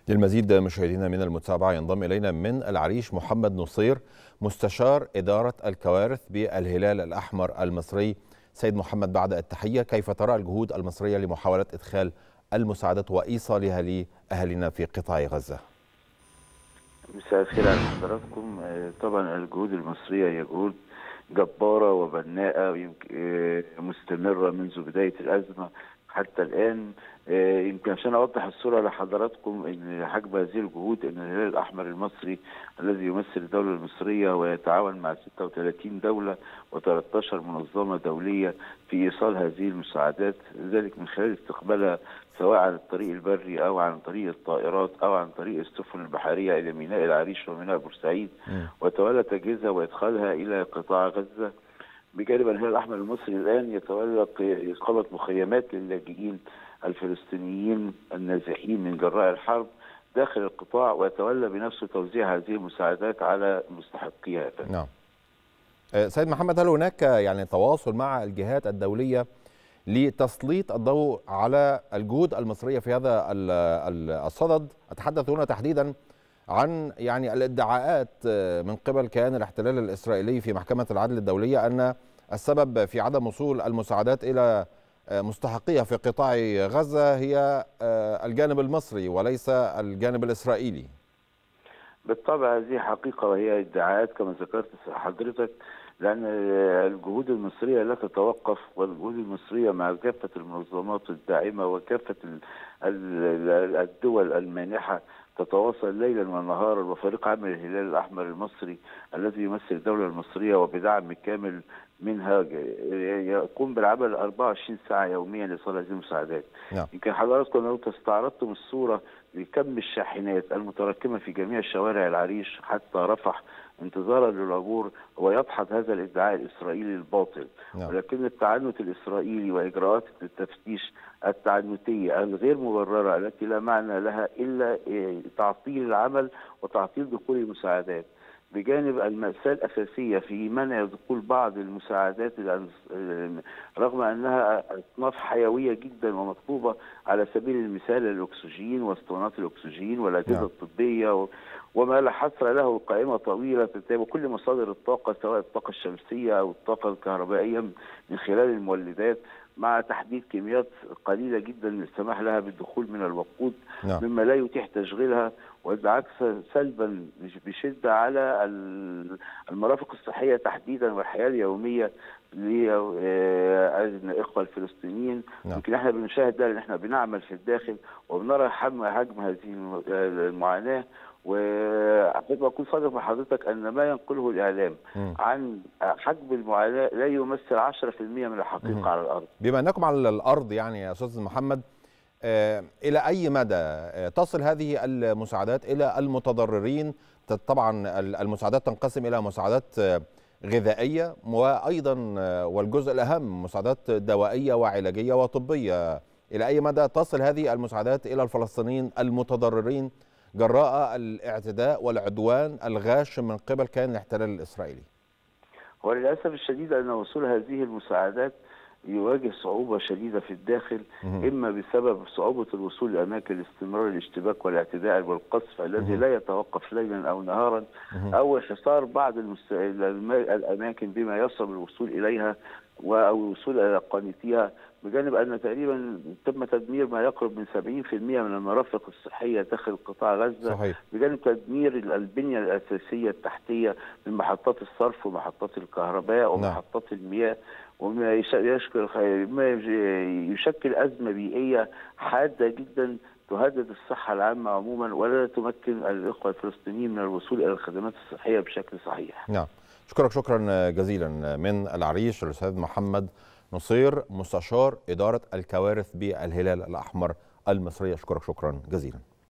للمزيد مشاهدينا من المتابعة ينضم إلينا من العريش محمد نصير مستشار إدارة الكوارث بالهلال الأحمر المصري. سيد محمد، بعد التحية، كيف ترى الجهود المصرية لمحاولة إدخال المساعدات وإيصالها لأهلنا في قطاع غزة؟ مساء الخير على حضراتكم. طبعا الجهود المصرية هي جهود جبارة وبناءة مستمرة منذ بداية الأزمة حتى الآن. يمكن عشان أوضح الصورة لحضراتكم إن حجم هذه الجهود، إن الهلال الأحمر المصري الذي يمثل الدولة المصرية ويتعاون مع 36 دولة و13 منظمة دولية في إيصال هذه المساعدات، ذلك من خلال استقبالها سواء عن الطريق البري أو عن طريق الطائرات أو عن طريق السفن البحرية إلى ميناء العريش وميناء بورسعيد، وتولى تجهيزها وإدخالها إلى قطاع غزة. بجانب الهلال الأحمر المصري الآن يتولى إقامة مخيمات للاجئين الفلسطينيين النازحين من جراء الحرب داخل القطاع، ويتولى بنفسه توزيع هذه المساعدات على مستحقيها. نعم. سيد محمد، هل هناك تواصل مع الجهات الدولية لتسليط الضوء على الجهود المصرية في هذا الصدد؟ أتحدث هنا تحديدا عن الادعاءات من قبل كيان الاحتلال الإسرائيلي في محكمة العدل الدولية أن السبب في عدم وصول المساعدات إلى مستحقيها في قطاع غزة هي الجانب المصري وليس الجانب الإسرائيلي. بالطبع هذه حقيقة وهي ادعاءات كما ذكرت حضرتك، لأن الجهود المصرية لا تتوقف، والجهود المصرية مع كافة المنظمات الداعمة وكافة الدول المانحة تتواصل ليلا ونهارا، وفريق عمل الهلال الأحمر المصري الذي يمثل الدولة المصرية وبدعم كامل منها يقوم بالعمل 24 ساعة يوميا لإيصال هذه المساعدات. يمكن حضراتكم لو استعرضتم الصورة لكم الشاحنات المتراكمة في جميع شوارع العريش حتى رفح انتظارا للعبور، ويدحض هذا الادعاء الإسرائيلي الباطل. ولكن التعنت الإسرائيلي وإجراءات التفتيش التعنتية الغير مبررة التي لا معنى لها إلا تعطيل العمل وتعطيل دخول المساعدات، بجانب المأساة الأساسية في منع دخول بعض المساعدات رغم أنها أصناف حيوية جدا ومطلوبة، على سبيل المثال الأكسجين واسطوانات الأكسجين والأجهزة الطبية وما لا حصر له، قائمة طويلة تتابع كل مصادر الطاقة سواء الطاقة الشمسية أو الطاقة الكهربائية من خلال المولدات، مع تحديد كميات قليلة جدا للسماح لها بالدخول من الوقود مما لا يتيح تشغيلها، والعكس سلبا بشدة على المرافق الصحية تحديدا والحياة اليومية للإخوة الفلسطينيين. يمكن احنا بنشاهد ده، لأن احنا بنعمل في الداخل وبنرى حجم هذه المعاناة. وأحب أكون صادق مع حضرتك أن ما ينقله الإعلام عن حجم المعاناة لا يمثل 10% من الحقيقة على الأرض. بما أنكم على الأرض يا أستاذ محمد، إلى أي مدى تصل هذه المساعدات إلى المتضررين؟ طبعا المساعدات تنقسم إلى مساعدات غذائية وأيضا والجزء الأهم مساعدات دوائية وعلاجية وطبية. إلى أي مدى تصل هذه المساعدات إلى الفلسطينيين المتضررين جراء الاعتداء والعدوان الغاش من قبل كيان الاحتلال الإسرائيلي؟ وللأسف الشديد أن وصول هذه المساعدات يواجه صعوبة شديدة في الداخل، إما بسبب صعوبة الوصول لأماكن استمرار الاشتباك والاعتداء والقصف الذي لا يتوقف ليلا أو نهارا، أو حصار بعض الأماكن بما يصعب الوصول إليها أو الوصول إلى قانتيها، بجانب أن تقريبا تم تدمير ما يقرب من 70% من المرافق الصحية داخل قطاع غزة. صحيح. بجانب تدمير البنية الأساسية التحتية من محطات الصرف ومحطات الكهرباء ومحطات المياه، وما يشكل أزمة بيئية حادة جدا تهدد الصحة العامة عموما، ولا تمكن الإخوة الفلسطينيين من الوصول إلى الخدمات الصحية بشكل صحيح. نعم، أشكرك شكرا جزيلا. من العريش الأستاذ محمد نصير مستشار إدارة الكوارث بالهلال الأحمر المصري، أشكرك شكرا جزيلا.